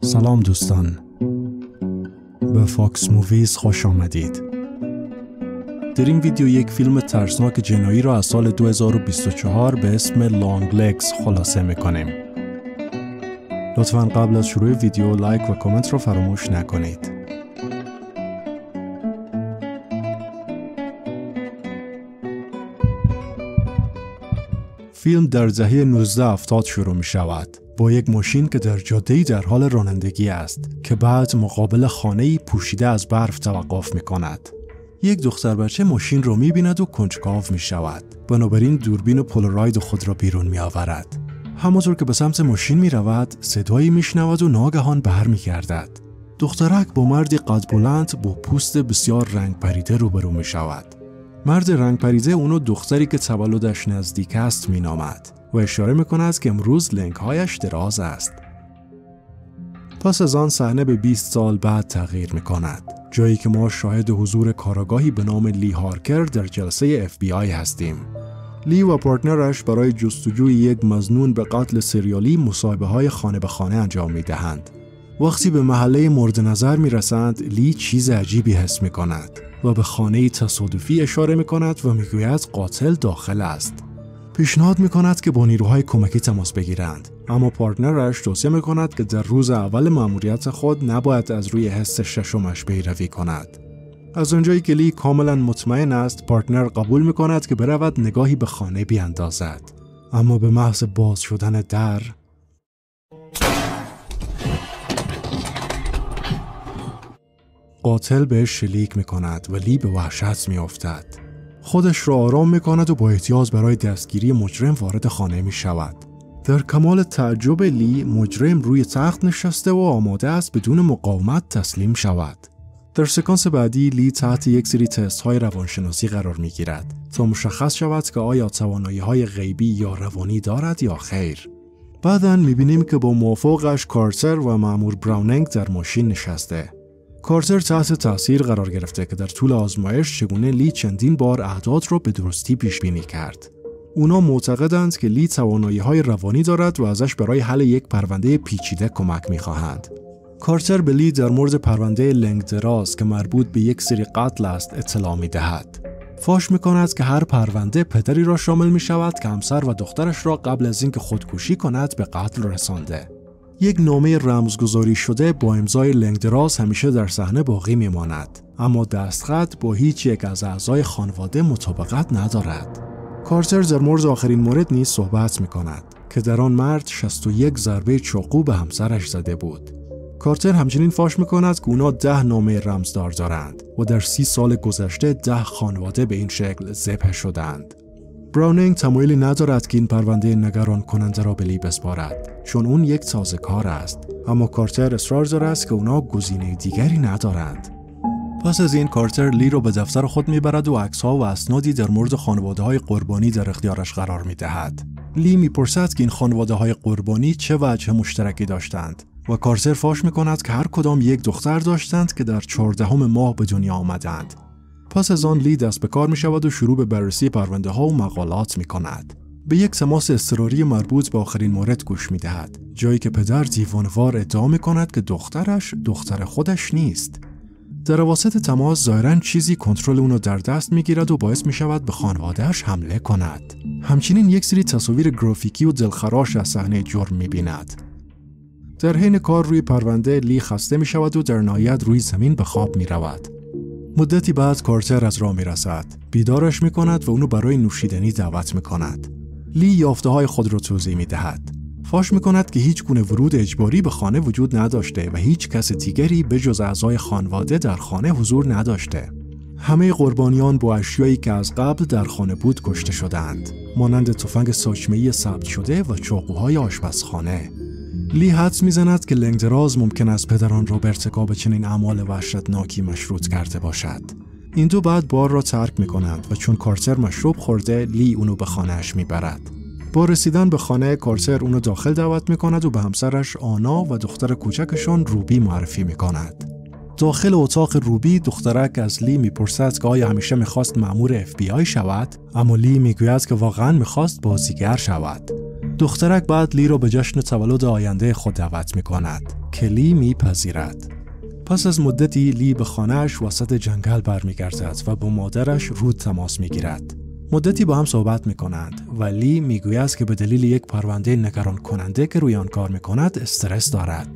سلام دوستان، به فاکس موویز خوش آمدید. در این ویدیو یک فیلم ترسناک جنایی را از سال 2024 به اسم لانگ لگز خلاصه میکنیم. لطفاً قبل از شروع ویدیو لایک و کامنت را فراموش نکنید. فیلم در دهه 1970 شروع می شود با یک ماشین که در جاده‌ای در حال رانندگی است که بعد مقابل خانه‌ای پوشیده از برف توقف می کند. یک دختر بچه ماشین را می بیند و کنجکاو می شود. بنابراین دوربین و پولاراید خود را بیرون می آورد. همانطور که به سمت ماشین می رود، صدایی می شنود و ناگهان بر می گردد. دخترک با مردی قد بلند با پوست بسیار رنگ پریده روبرو می شود. مرد رنگ پریده اونو دختری که تولدش نزدیک است می نامد و اشاره می کند که امروز لنگهایش دراز است. پس از آن صحنه به 20 سال بعد تغییر می کند، جایی که ما شاهد حضور کاراگاهی به نام لی هارکر در جلسه FBI هستیم. لی و پارتنرش برای جستجوی یک مظنون به قتل سریالی مصاحبه‌های خانه به خانه انجام می دهند. وقتی به محله مورد نظر می رسند، لی چیز عجیبی حس می کند و به خانه تصادفی اشاره می کند و می گوید قاتل داخل است. پیشنهاد می کند که با نیروهای کمکی تماس بگیرند، اما پارتنرش توصیه می کند که در روز اول مأموریت خود نباید از روی حس ششمش پیروی کند. از اونجایی که لی کاملا مطمئن است، پارتنر قبول می کند که برود نگاهی به خانه بیاندازد، اما به محض باز شدن در قاتل بهش شلیک می کند و لی به وحشت می افتد. خودش را آرام می کند و با احتیاط برای دستگیری مجرم وارد خانه می شود. در کمال تعجب لی، مجرم روی تخت نشسته و آماده است بدون مقاومت تسلیم شود. در سکانس بعدی لی تحت یک سری تست های روانشناسی قرار می گیرد تا مشخص شود که آیا توانایی های غیبی یا روانی دارد یا خیر. بعداً می بینیم که با موافقش کارتر و مأمور براونینگ در ماشین نشسته. کارتر تحت تاثیر قرار گرفته که در طول آزمایش چگونه لی چندین بار اعداد را به درستی پیش بینی کرد. اونا معتقدند که لی توانایی‌های روانی دارد و ازش برای حل یک پرونده پیچیده کمک می‌خواهند. کارتر به لی در مورد پرونده لنگ دراز که مربوط به یک سری قتل است اطلاع می‌دهد. فاش می‌کند که هر پرونده پدری را شامل می‌شود که همسر و دخترش را قبل از اینکه خودکشی کند به قتل رسانده. یک نامه رمزگذاری شده با امضای لنگ دراز همیشه در صحنه باقی میماند، اما دستخط با هیچ یک از اعضای خانواده مطابقت ندارد. کارتر در مورد آخرین مورد نیز صحبت میکند که در آن مرد 61 ضربه چاقو به همسرش زده بود. کارتر همچنین فاش میکند که اونا 10 نامه رمزدار دارند و در 30 سال گذشته 10 خانواده به این شکل ذبح شدند. براونینگ تمایلی ندارد که این پرونده نگران کننده را به لی بسپارد، چون اون یک تازه کار است، اما کارتر اصرار دارد که اونا گزینه دیگری ندارند. پس از این کارتر لی را به دفتر خود میبرد و عکس‌ها و اسنادی در مورد خانواده‌های قربانی در اختیارش قرار میدهد. لی میپرسد که این خانواده‌های قربانی چه وجه مشترکی داشتند و کارتر فاش میکند که هر کدام یک دختر داشتند که در 14 ماه به دنیا آمدند. پس از آن لی دست به کار می شود و شروع به بررسی پرونده ها و مقالات می کند. به یک تماس اضطراری مربوط به آخرین مورد گوش می دهد، جایی که پدر دیوانوار ادعا می کند که دخترش دختر خودش نیست. در واسط تماس ظاهراً چیزی کنترل اونو در دست می گیرد و باعث می شود به خانواده‌اش حمله کند. همچنین یک سری تصاویر گرافیکی و دلخراش از صحنه جرم می بیند. در حین کار روی پرونده لی خسته می شود و در نهایت روی زمین به خواب می رود. مدتی بعد کارتر از راه می رسد، بیدارش می کند و اونو برای نوشیدنی دعوت می کند. لی یافته های خود را توضیح می دهد. فاش می کند که هیچ گونه ورود اجباری به خانه وجود نداشته و هیچ کس دیگری به جز اعضای خانواده در خانه حضور نداشته. همه قربانیان با اشیایی که از قبل در خانه بود کشته شدند، مانند تفنگ ساچمه‌ای ثبت شده و چاقوهای آشپزخانه. لی حدس می‌زند که لنگ دراز ممکن است پدران را به ارتکاب چنین اعمال وحشتناکی مشروط کرده باشد. این دو بعد بار را ترک می‌کنند و چون کارتر مشروب خورده، لی اونو به خانه‌اش میبرد. با رسیدن به خانه، کارتر اونو داخل دعوت می‌کند و به همسرش آنا و دختر کوچکشان روبی معرفی می‌کند. داخل اتاق روبی، دخترک از لی میپرسد که آیا همیشه می‌خواست مأمور FBI شود، اما لی میگوید که واقعاً می‌خواست بازیگر شود. دخترک بعد لی را به جشن تولد آینده خود دعوت می‌کند که لی می‌پذیرد. پس از مدتی لی به خانه‌اش وسط جنگل برمیگردد و با مادرش رود تماس می‌گیرد. مدتی با هم صحبت می‌کنند و لی می‌گوید که به دلیل یک پرونده نگران کننده که روی آن کار می‌کند استرس دارد.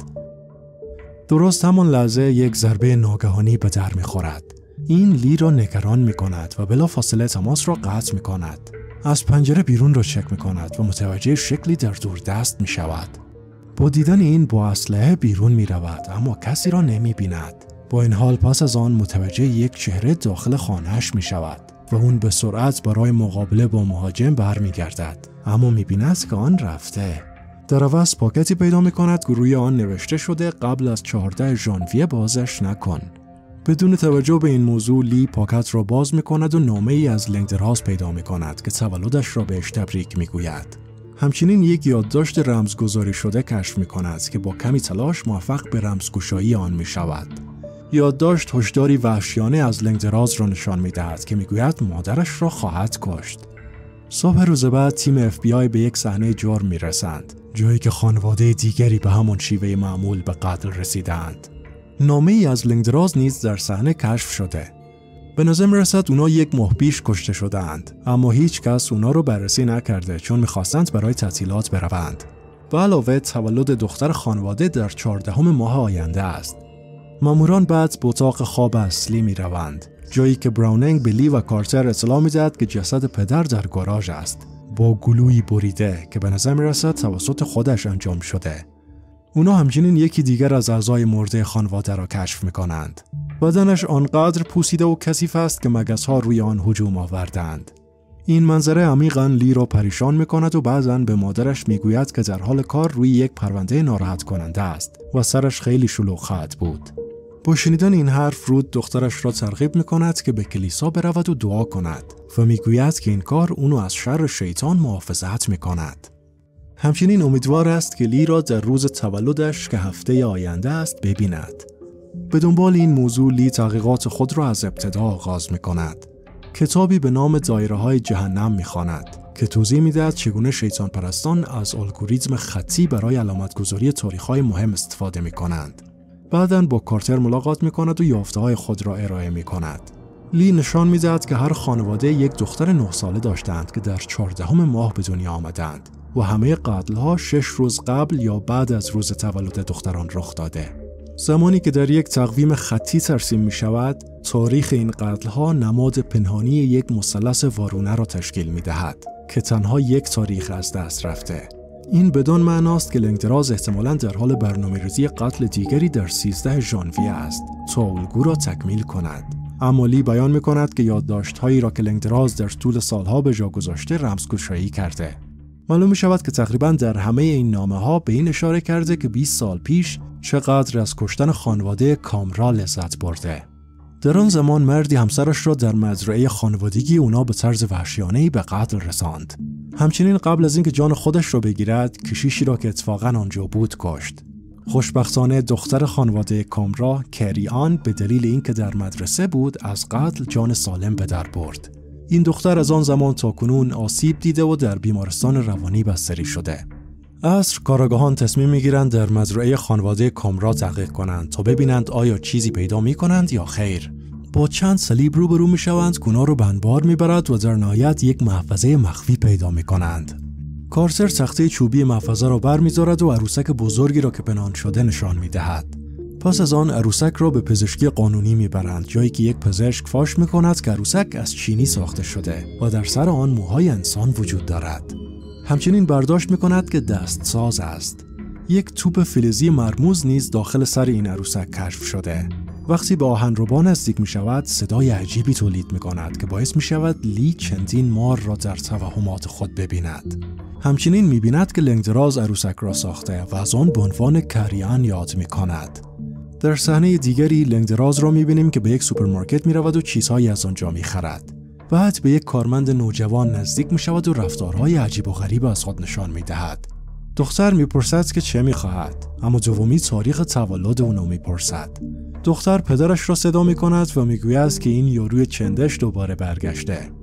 درست همان لحظه یک ضربه ناگهانی به در می‌خورد. این لی را نگران می‌کند و بلافاصله تماس را قطع می‌کند. از پنجره بیرون را چک می‌کند و متوجه شکلی در دوردست می‌شود. با دیدن این با اسلحه بیرون می‌رود اما کسی را نمی‌بیند. با این حال پس از آن متوجه یک چهره داخل خانه‌اش می‌شود و اون به سرعت برای مقابله با مهاجم برمیگردد اما می‌بیند که آن رفته. در عوض پاکتی پیدا می‌کند که روی آن نوشته شده قبل از 14 ژانویه بازش نکن. بدون توجه به این موضوع لی پاکت را باز می‌کند و نامه‌ای از لنگدراز پیدا می‌کند که تولدش را بهش تبریک می‌گوید. همچنین یک یادداشت رمزگذاری شده کشف می‌کند که با کمی تلاش موفق به رمزگشایی آن می‌شود. یادداشت هشداری وحشیانه از لنگدراز را نشان می‌دهد که می‌گوید مادرش را خواهد کشت. صبح روز بعد تیم FBI به یک صحنه جرم می‌رسند، جایی که خانواده دیگری به همان شیوه معمول به قتل رسیدند. نامه‌ای از لنگدراز نیز در صحنه کشف شده. به نظر می‌رسد اونا یک ماه پیش کشته شدند، اما هیچ کس اونا رو بررسی نکرده چون می‌خواستند برای تعطیلات بروند. به علاوه تولد دختر خانواده در 14 ماه آینده است. ماموران بعد به اتاق خواب اصلی می‌روند، جایی که براونینگ به لی و کارتر اطلاع می‌دهد که جسد پدر در گاراژ است، با گلویی بریده که به نظر می‌رسد توسط خودش انجام شده. اونا همچنین یکی دیگر از اعضای مرده خانواده را کشف می‌کنند. بدنش آنقدر پوسیده و کثیف است که مگس‌ها روی آن هجوم آوردند. این منظره عمیقاً لی را پریشان می‌کند و بعضاً به مادرش می‌گوید که در حال کار روی یک پرونده ناراحت کننده است و سرش خیلی شلوغ خواهد بود. با شنیدن این حرف رود دخترش را ترغیب می‌کند که به کلیسا برود و دعا کند و می‌گوید که این کار اونو از شر شیطان محافظت می‌کند. همچنین امیدوار است که لی را در روز تولدش که هفته آینده است ببیند. به دنبال این موضوع لی تحقیقات خود را از ابتدا آغاز می‌کند. کتابی به نام دایره‌های جهنم می‌خواند که توضیح می‌دهد چگونه شیطان پرستان از الگوریتم خطی برای علامت‌گذاری تاریخ‌های مهم استفاده می‌کنند. بعداً با کارتر ملاقات می‌کند و یافته‌های خود را ارائه می‌کند. لی نشان می‌دهد که هر خانواده یک دختر 9 ساله داشتند که در 14 ماه به دنیا آمدند و همه قتل‌ها 6 روز قبل یا بعد از روز تولد دختران رخ داده. زمانی که در یک تقویم خطی ترسیم می‌شود، تاریخ این قتل‌ها نماد پنهانی یک مثلث وارونه را تشکیل می‌دهد که تنها یک تاریخ از دست رفته. این بدان معناست که لنگدراز احتمالاً در حال برنامه‌ریزی قتل دیگری در 13 ژانویه است تا الگو را تکمیل کند. اما لی بیان می‌کند که یادداشت‌هایی را که لنگدراز در طول سالها به جا گذاشته رمزگشایی کرده. معلوم می‌شود که تقریباً در همه این نامه‌ها به این اشاره کرده که 20 سال پیش چقدر از کشتن خانواده کامرا لذت برده. در آن زمان مردی همسرش را در مزرعه خانوادگی اونا به طرز وحشیانه‌ای به قتل رساند. همچنین قبل از اینکه جان خودش را بگیرد، کشیشی را که اتفاقاً آنجا بود کشت. خوشبختانه دختر خانواده کامرا، کری آن، به دلیل اینکه در مدرسه بود، از قتل جان سالم به در برد. این دختر از آن زمان تا کنون آسیب دیده و در بیمارستان روانی بستری شده. عصر کارآگاهان تصمیم میگیرند در مزرعه خانواده کامرا تحقیق کنند تا ببینند آیا چیزی پیدا میکنند یا خیر. با چند صلیب روبرو میشوند که اونا رو به انبار میبرد و در نهایت یک محفظه مخفی پیدا میکنند. کارتر تخته چوبی محفظه را برمی‌دارد و عروسک بزرگی را که پنهان شده نشان میدهد. پس از آن عروسک را به پزشکی قانونی میبرند، جایی که یک پزشک فاش میکند که عروسک از چینی ساخته شده و در سر آن موهای انسان وجود دارد. همچنین برداشت میکند که دستساز است. یک توپ فلزی مرموز نیز داخل سر این عروسک کشف شده. وقتی به آهنربا نزدیک میشود، صدای عجیبی تولید میکند که باعث میشود لی چندین مار را در توهمات خود ببیند. همچنین میبیند که لنگدراز عروسک را ساخته و از آن به عنوان کریان یاد میکند. در صحنه دیگری لنگدراز را میبینیم که به یک سوپرمارکت میرود و چیزهایی از آنجا میخرد. بعد به یک کارمند نوجوان نزدیک میشود و رفتارهای عجیب و غریب از خود نشان میدهد. دختر میپرسد که چه میخواهد، اما دومی تاریخ تولد اونو میپرسد. دختر پدرش را صدا میکند و میگوید که این یاروی چندش دوباره برگشته.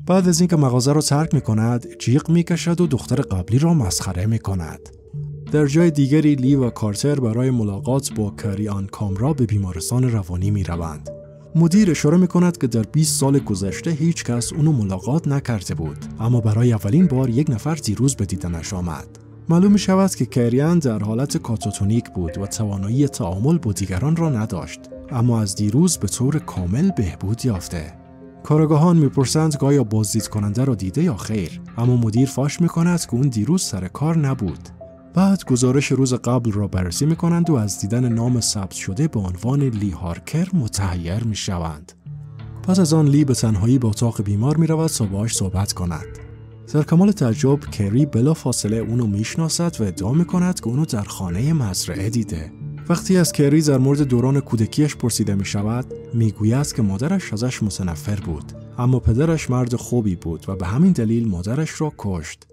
بعد از اینکه مغازه را ترک می‌کند، جیغ می‌کشد و دختر قبلی را مسخره می‌کند. در جای دیگری لی و کارتر برای ملاقات با کری آن کامرا به بیمارستان روانی می‌روند. مدیر اشاره می‌کند که در 20 سال گذشته هیچ کس اونو ملاقات نکرده بود، اما برای اولین بار یک نفر دیروز به دیدنش آمد. معلوم می‌شود که کریان در حالت کاتاتونیک بود و توانایی تعامل با دیگران را نداشت، اما از دیروز به طور کامل بهبود یافته. کارآگاهان می‌پرسند که آیا بازدید کننده را دیده یا خیر، اما مدیر فاش می‌کند که اون دیروز سر کار نبود. بعد گزارش روز قبل را بررسی می‌کنند و از دیدن نام ثبت شده به عنوان لی هارکر متحیر می‌شوند. پس از آن لی به تنهایی به اتاق بیمار می‌رود تا باهاش صحبت کند. در کمال تعجب کری بلافاصله اونو میشناسد و ادعا می‌کند که اونو در خانه مزرعه دیده. وقتی از کری در مورد دوران کودکیش پرسیده می‌شود، میگوید که مادرش ازش متنفر بود، اما پدرش مرد خوبی بود و به همین دلیل مادرش را کشت.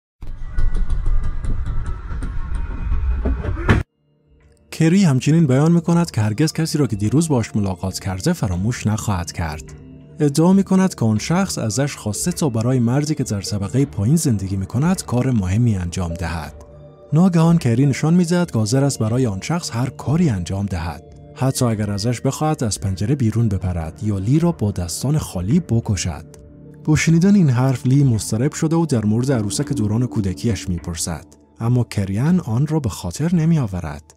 کری همچنین بیان می‌کند که هرگز کسی را که دیروز باهاش ملاقات کرده فراموش نخواهد کرد. ادعا می‌کند که آن شخص ازش خواسته تا برای مردی که در طبقه پایین زندگی می‌کند کار مهمی انجام دهد. ناگهان کری نشان می‌دهد که حاضر است برای آن شخص هر کاری انجام دهد، حتی اگر ازش بخواهد از پنجره بیرون بپرد یا لی را با دستان خالی بکشد. با شنیدن این حرف لی مضطرب شده و در مورد عروسک دوران کودکیش می‌پرسد، اما کریان آن را به خاطر نمی‌آورد.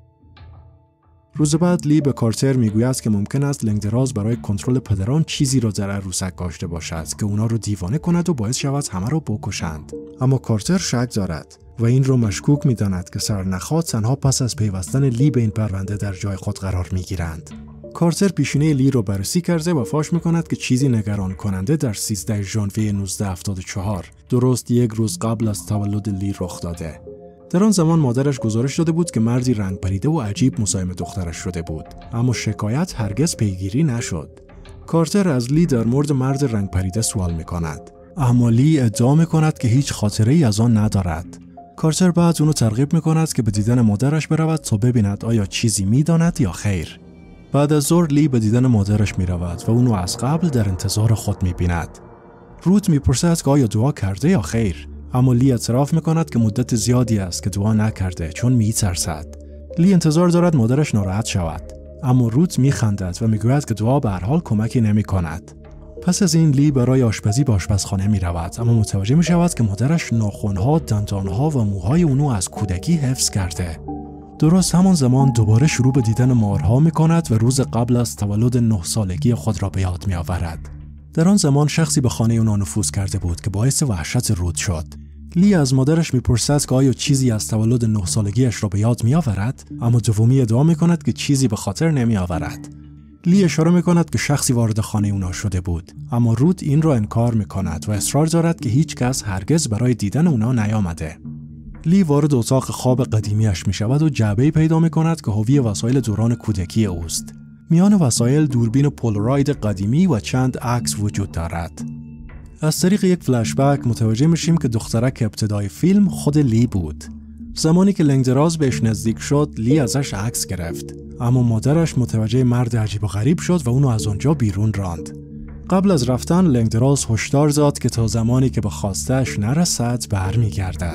روز بعد لی به کارتر میگوید که ممکن است لنگدراز برای کنترل پدران چیزی را در عروسک گاشته باشد که اونا رو دیوانه کند و باعث شود همه را بکشند. اما کارتر شک دارد و این رو مشکوک می‌داند که سرنخات تنها پس از پیوستن لی به این پرونده در جای خود قرار می‌گیرند. کارتر پیشینه لی رو بررسی کرده و فاش می‌کند که چیزی نگران کننده در 13 ژانویه 1974 درست یک روز قبل از تولد لی رخ داده. در آن زمان مادرش گزارش داده بود که مردی رنگ پریده و عجیب مزاحم دخترش شده بود، اما شکایت هرگز پیگیری نشد. کارتر از لی در مورد مرد رنگ پریده سوال می‌کند، اما لی ادعا می‌کند که هیچ خاطره‌ای از آن ندارد. کارتر بعد اونو ترغیب می‌کند که به دیدن مادرش برود تا ببیند آیا چیزی می‌داند یا خیر. بعد از ظهر لی به دیدن مادرش می‌رود و اونو از قبل در انتظار خود می‌بیند. روت می‌پرسد که آیا دعا کرده یا خیر، اما لی اعتراف می‌کند که مدت زیادی است که دعا نکرده چون می‌ترسد. لی انتظار دارد مادرش ناراحت شود، اما روت می‌خندد و می‌گوید که دعا به هر حال کمکی نمی‌کند. پس از این لی برای آشپزی به آشپزخانه می‌رود، اما متوجه می‌شود که مادرش ناخن‌ها، دندان‌ها و موهای اونو از کودکی حفظ کرده. درست همان زمان دوباره شروع به دیدن مارها می‌کند و روز قبل از تولد 9 سالگی خود را به یاد می‌آورد. در آن زمان شخصی به خانه اونها نفوذ کرده بود که باعث وحشت روت شد. لی از مادرش میپرسد که آیا چیزی از تولد 9 سالگیش را به یاد میآورد، اما دومی ادعا میکند که چیزی به خاطر نمیآورد. لی اشاره میکند که شخصی وارد خانه اونها شده بود، اما روت این را انکار میکند و اصرار دارد که هیچ کس هرگز برای دیدن اونها نیامده. لی وارد اتاق خواب قدیمیش میشود و جعبه‌ای پیدا میکند که حاوی وسایل دوران کودکی اوست. میان وسایل دوربین پولاروید قدیمی و چند عکس وجود دارد. از طریق یک فلشبک متوجه میشیم که دخترک ابتدای فیلم خود لی بود. زمانی که لنگدراز بهش نزدیک شد، لی ازش عکس گرفت، اما مادرش متوجه مرد عجیب و غریب شد و اونو از آنجا بیرون راند. قبل از رفتن لنگدراز هشدار داد که تا زمانی که به خواسته‌اش نرسد برمیگردد.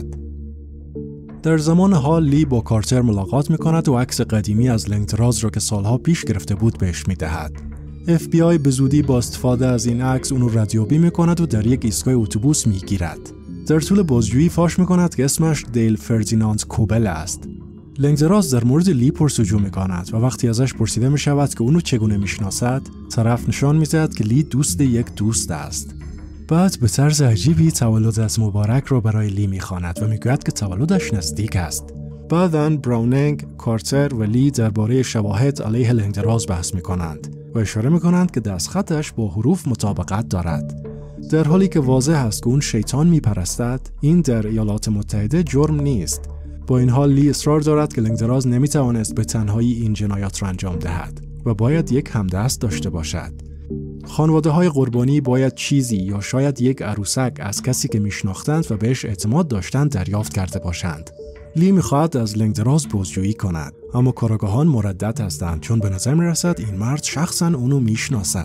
در زمان حال لی با کارتر ملاقات میکند و عکس قدیمی از لنگدراز را که سالها پیش گرفته بود بهش میدهد. FBI به زودی با استفاده از این عکس اونو ردیابی میکند و در یک ایستگاه اتوبوس میگیرد. در طول بازجویی فاش میکند که اسمش دیل فردیناند کوبل است. لنگدراز در مورد لی پرسجو میکند و وقتی ازش پرسیده میشود که اونو چگونه میشناسد، طرف نشان میدهد که لی دوست یک دوست است. بعد به طرز عجیبی تولدت مبارک را برای لی میخواند و میگوید که تولدش نزدیک است. بعداً براونینگ، کارتر و لی درباره شواهد علیه لنگدراز بحث میکنند و اشاره میکنند که دستخطش با حروف مطابقت دارد. در حالی که واضح است که اون شیطان میپرستد، این در ایالات متحده جرم نیست. با این حال لی اصرار دارد که لنگدراز نمیتوانست به تنهایی این جنایات را انجام دهد و باید یک همدست داشته باشد. خانواده‌های قربانی باید چیزی یا شاید یک عروسک از کسی که میشناختند و بهش اعتماد داشتند دریافت کرده باشند. لی میخواهد از لنگدراز بازجویی کند، اما کارآگاهان مردد هستند چون به نظر میرسد این مرد شخصا اونو میشناسد.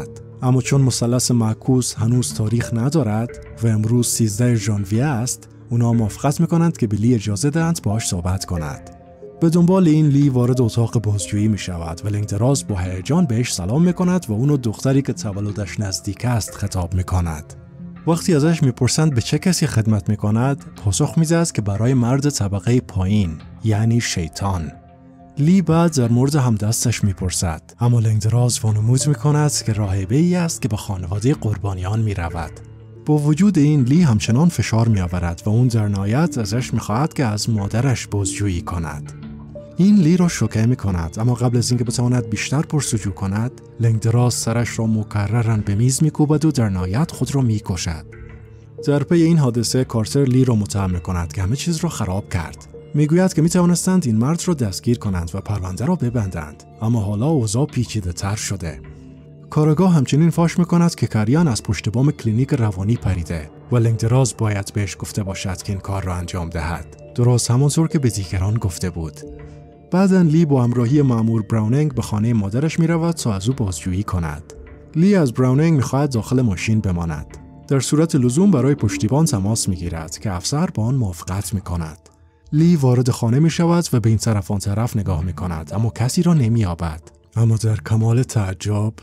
اما چون مثلث معکوس هنوز تاریخ ندارد و امروز 13 ژانویه است، اونا موافقت میکنند که به لی اجازه دهند باهاش صحبت کند. به دنبال این لی وارد اتاق بازجویی می شود و لنگدراز با هیجان بهش سلام می کند و اونو دختری که تولدش نزدیک است خطاب می کند. وقتی ازش میپرسند به چه کسی خدمت می کند، پاسخ می‌دهد که برای مرد طبقه پایین، یعنی شیطان. لی بعد در مورد همدستش میپرسد، اما لنگدراز وانمود می کند که راهبه‌ای است که به خانواده قربانیان می رود. با وجود این لی همچنان فشار می آورد و اون در نهایت ازش می خواهد که از مادرش بازجویی کند. این لی را شوکه می کند، اما قبل از اینکه بتواند بیشتر پرسجو کند، لنگدراز سرش را مکرراً به میز می کوبد و در نهایت خود را می کشد. در پی این حادثه کارتر لی را متهم می کند که همه چیز را خراب کرد. می گوید که می توانستند این مرد را دستگیر کنند و پرونده را ببندند، اما حالا اوضاع پیچیده تر شده. کارآگاه همچنین فاش می کند که کریان از پشت بام کلینیک روانی پریده و لنگدراز باید بهش گفته باشد که این کار را انجام دهد، درست همانطور که به دیگران گفته بود. بعداً لی با همراهی مأمور براونینگ به خانه مادرش می رود تا از او بازجویی کند. لی از براونینگ می خواهد داخل ماشین بماند. در صورت لزوم برای پشتیبان تماس می گیرد که افسر با آن موافقت می کند. لی وارد خانه می شود و به این طرف آن طرف نگاه می کند، اما کسی را نمی یابد. اما در کمال تعجب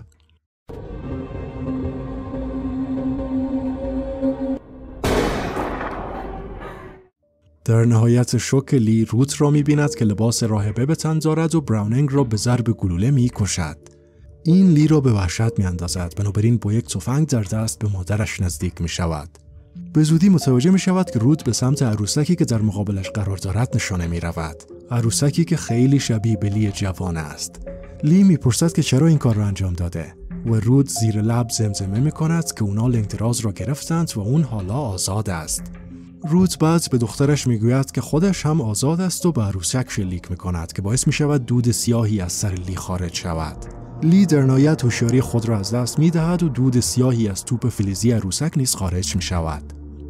در نهایت شوک لی روت را می‌بیند که لباس راهبه به تن دارد و براونینگ را به ضرب گلوله می‌کشد. این لی را به وحشت می‌اندازد، بنابراین با یک تفنگ در دست به مادرش نزدیک می‌شود. به زودی متوجه می‌شود که روت به سمت عروسکی که در مقابلش قرار دارد نشانه می‌رود. عروسکی که خیلی شبیه به لی جوان است. لی می‌پرسد که چرا این کار را انجام داده و روت زیر لب زمزمه می‌کند که اونا لنگدراز را گرفتند و اون حالا آزاد است. روت بعد به دخترش میگوید که خودش هم آزاد است و به عروسک شلیک میکند که باعث میشود دود سیاهی از سر لی خارج شود. لی در نهایت هوشیاری خود را از دست میدهد و دود سیاهی از توپ فلزی عروسک نیز خارج میشود.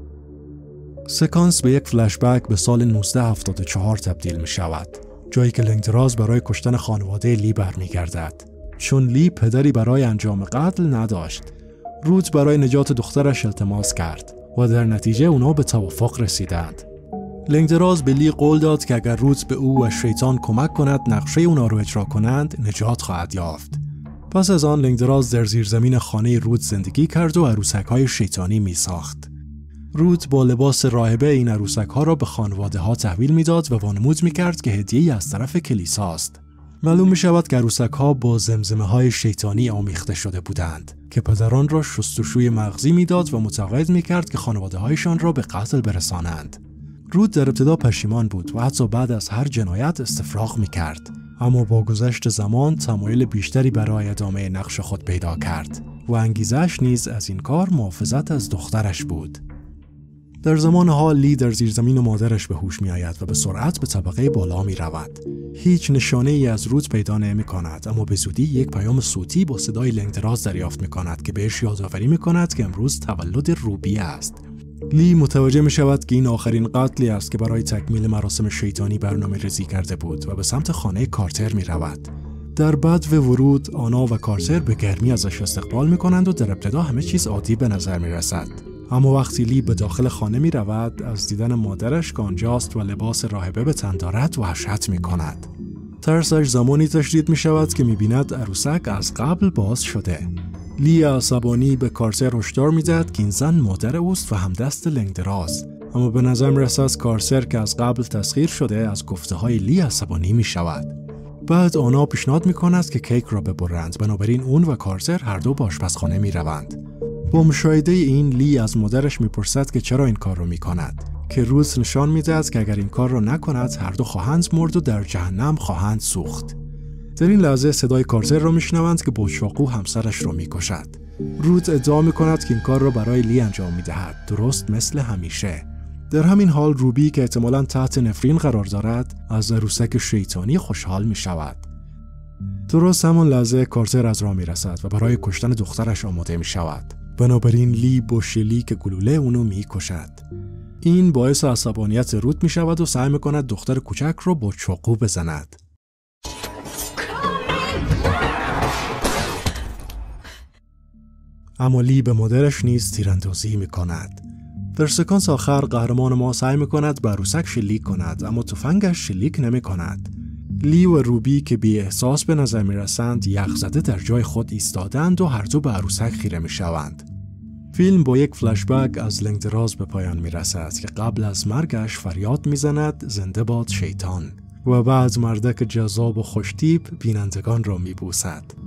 سکانس به یک فلشبک به سال 1974 تبدیل میشود، جایی که لنگدراز برای کشتن خانواده لی برمیگردد. چون لی پدری برای انجام قتل نداشت، روت برای نجات دخترش التماس کرد و در نتیجه اونا به توافق رسیدند. لنگدراز به لی قول داد که اگر روت به او و شیطان کمک کند نقشه اونا رو اجرا کنند نجات خواهد یافت. پس از آن لنگدراز در زیرزمین خانه روت زندگی کرد و عروسک‌های شیطانی می ساخت. روت با لباس راهبه این عروسک‌ها را به خانواده ها تحویل میداد و وانمود می‌کرد که هدیه‌ای از طرف کلیساست. معلوم می‌شود که عروسک‌ها با زمزمه‌های شیطانی آمیخته شده بودند که پدران را شستشوی مغزی میداد و متقاعد می‌کرد که خانواده‌هایشان را به قتل برسانند. روت در ابتدا پشیمان بود و حتی بعد از هر جنایت استفراغ می‌کرد، اما با گذشت زمان تمایل بیشتری برای ادامه نقش خود پیدا کرد و انگیزش نیز از این کار محافظت از دخترش بود. در زمان حال لی در زیرزمین مادرش به هوش می آید و به سرعت به طبقه بالا می رود. هیچ نشانه ای از روت پیدا نمی کند، اما به زودی یک پیام صوتی با صدای لنگدراز دریافت می کند که بهش یادآوری می کند که امروز تولد روبی است. لی متوجه می شود که این آخرین قتلی است که برای تکمیل مراسم شیطانی برنامه ریزی کرده بود و به سمت خانه کارتر می رود. در بدو ورود آنا و کارتر به گرمی ازش استقبال می کنند و در ابتدا همه چیز عادی به نظر می رسد. اما وقتی لی به داخل خانه می رود، از دیدن مادرش که آنجاست و لباس راهبه به تن دارد وحشت می کند. ترسش زمانی تشدید می شود که می بیند عروسک از قبل باز شده. لی عصبانی به کارتر هشدار می دهد که این زن مادر اوست و همدست لنگدراز، اما به نظر می رسد کارتر که از قبل تسخیر شده از گفته های لی عصبانی می شود. بعد آنا پیشنهاد می کند که کیک را ببرند، بنابراین اون و کارتر هر دو به آشپزخانه می روند. با مشاهده این لی از مادرش میپرسد که چرا این کار رو میکند، که روت نشان میدهد که اگر این کار را نکند هر دو خواهند مرد و در جهنم خواهند سوخت. در این لحظه صدای کارتر را میشنوند که با چاقو همسرش را میکشد. روت ادعا میکند که این کار را برای لی انجام میدهد، درست مثل همیشه. در همین حال روبی که احتمالاً تحت نفرین قرار دارد از عروسک شیطانی خوشحال میشود. درست همان لحظه کارتر از راه میرسد و برای کشتن دخترش آماده میشود. بنابراین لی با شلیک گلوله اونو میکشد. این باعث عصبانیت روت میشود و سعی میکند دختر کوچک رو با چاقو بزند. اما لی به مادرش نیز تیراندازی می‌کند. در سکانس آخر قهرمان ما سعی می‌کند به عروسک شلیک کند، اما تفنگش شلیک نمی‌کند. لی و روبی که بی احساس به نظر می‌رسند یخزده در جای خود ایستادند و هر دو به عروسک خیره می‌شوند. فیلم با یک فلشبک از لنگ دراز به پایان می‌رسد که قبل از مرگش فریاد می‌زند زنده باد شیطان و بعد مردک جذاب و خوشتیپ بینندگان را می‌بوسد.